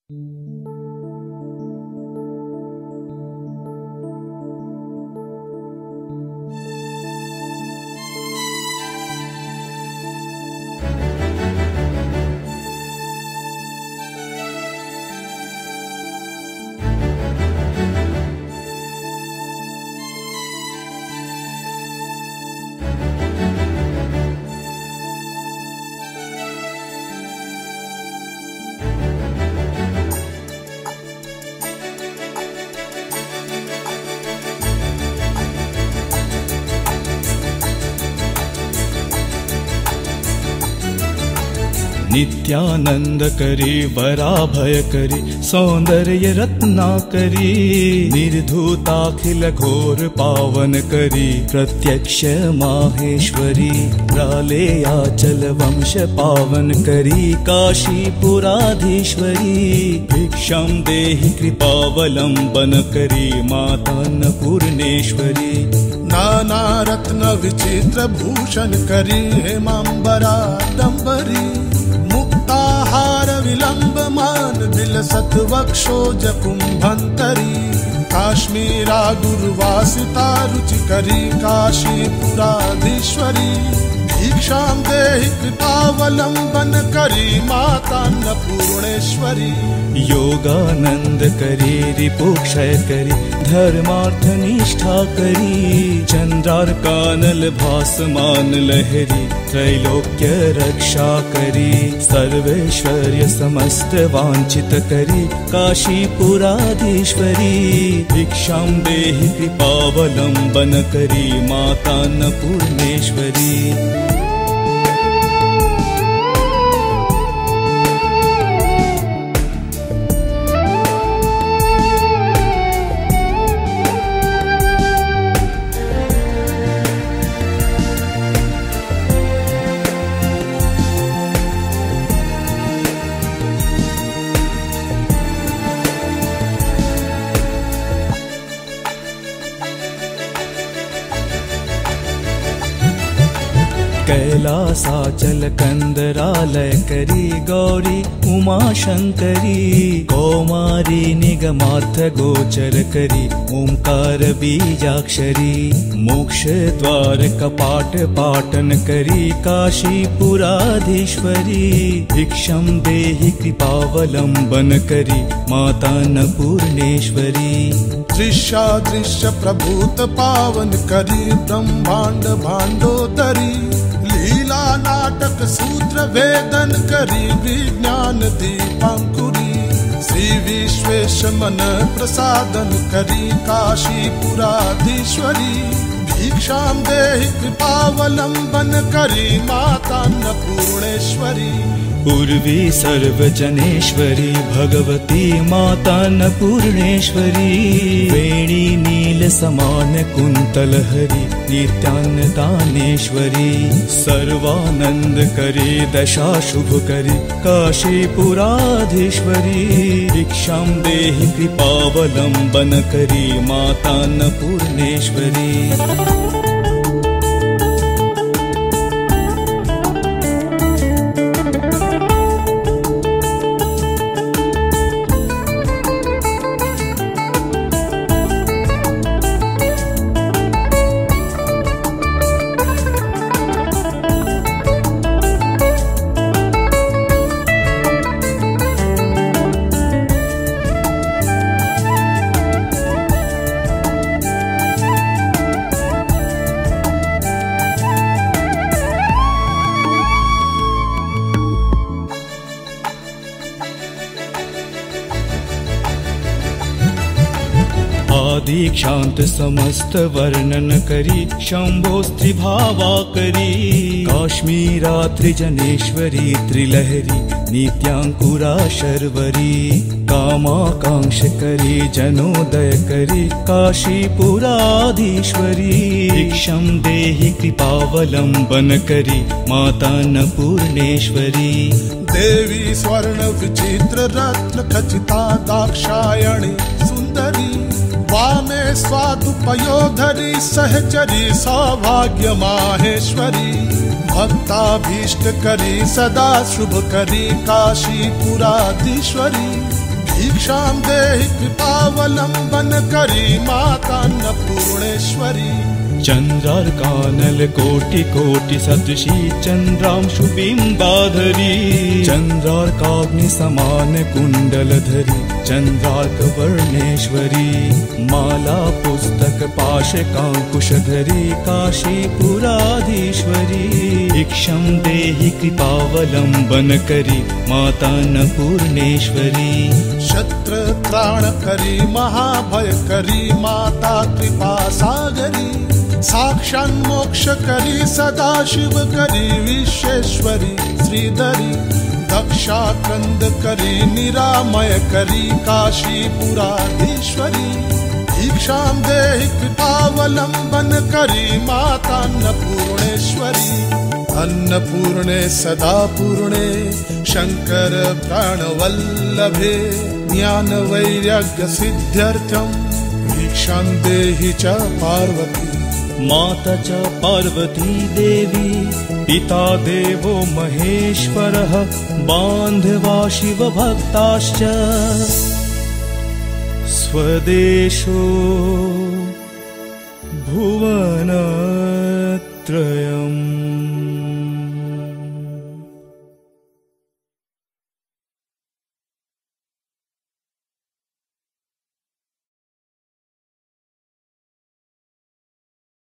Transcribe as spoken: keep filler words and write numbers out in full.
नित्यानंद करी वराभय करी सौंदर्य रत्ना करी निर्धूताखिल घोर पावन करी प्रत्यक्ष माहेश्वरी प्रालेयाचल वंश पावन करी काशीपुराधीश्वरी भिक्षां देहि कृपावलंबन करी माता अन्नपूर्णेश्वरी नाना रत्न विचित्र भूषण करी हेमांबराडंबरी मुक्ताहार विलंब मान विलसत वक्षोज कुंभंतरी काश्मीरा गुरुवासिता रुचि करी काशीपुराधीश्वरी भिक्षां देहि कृपावलंबन करी माता अन्नपूर्णेश्वरी योगानंद करी रिपुक्षय करी धर्मार्थ निष्ठा करी चंद्रार्कानल भासमान लहरी त्रैलोक्य रक्षा करी सर्वैश्वर्य समस्त वांछित करी काशीपुराधीश्वरी भिक्षां देहि कृपावलंबन करी माता अन्नपूर्णेश्वरी कैलासाचल कंदरालय करी गौरी उमा शंकरी कौमारी निगमार्थ गोचर करी ओंकार बीजाक्षरी मोक्ष द्वार कपाट पाटन करी काशीपुराधीश्वरी भिक्षां देहि कृपावलंबन करी माता अन्नपूर्णेश्वरी दृश्यादृश्य प्रभूत पावन करी ब्रह्मांड भांडोदरी लीला नाटक सूत्र वेदन करी विज्ञान दीपांकुरी श्री विश्वेश मन प्रसादन करी काशीपुराधीश्वरी भिक्षां देहि कृपावलंबन करी माता अन्नपूर्णेश्वरी पूर्वी सर्वजनेश्वरी भगवती माता अन्नपूर्णेश्वरी वेणी नील समान कुंतल हरि नित्यान्नदानेश्वरी सर्वानंद करी दशा शुभ करी काशीपुराधीश्वरी भिक्षां देहि कृपावलंबन करी माता अन्नपूर्णेश्वरी दीक्षांत समस्त वर्णन करी शंभो स्त्रीभावा करी काश्मीरा त्रिजनेश्वरी त्रिलहरी नित्यांकुरा शर्वरी कामाकांक्ष करी जनोदय करी काशीपुराधीश्वरी भिक्षां देहि कृपावलंबन करी माता अन्नपूर्णेश्वरी देवी स्वर्ण विचित्र रत्न खचिता दाक्षायणी सुंदरी वामे स्वादुपयोधरी सहचरी सौभाग्य माहेश्वरी भक्ताभीष्ट करी सदा शुभ करी काशीपुराधीश्वरी भिक्षां देहि कृपावलंबन करी माता अन्नपूर्णेश्वरी। चंद्रार्कानल कोटि कोटि सदृशी चंद्रांशु बिंबाधरी, चंद्रार्काग्नि समान कुंडल धरी चंद्रार्क वर्णेश्वरी। माला पुस्तक पाश कांकुश धरी काशीपुराधीश्वरी। भिक्षं देहि कृपावलंबन करी माता अन्नपूर्णेश्वरी। शत्रु त्राण करी महाभय करी माता कृपा सागरी। साक्षान् मोक्ष करी सदा शिव करी विश्वेश्वरी श्रीधरी। दक्षाक्रंद करी निरामय करी काशीपुराधीश्वरी। भिक्षां देहि कृपावलंबन करी माता अन्नपूर्णेश्वरी। अन्नपूर्णे सदा पूर्णे शंकर प्राणवल्लभे। ज्ञान वैराग्य सिद्ध्यर्थं भिक्षां देहि च पार्वती। माता च पार्वती देवी, पिता देवो महेश्वरः, बान्धवा शिवभक्ताश्च। स्वदेशो भुवनत्रयम्।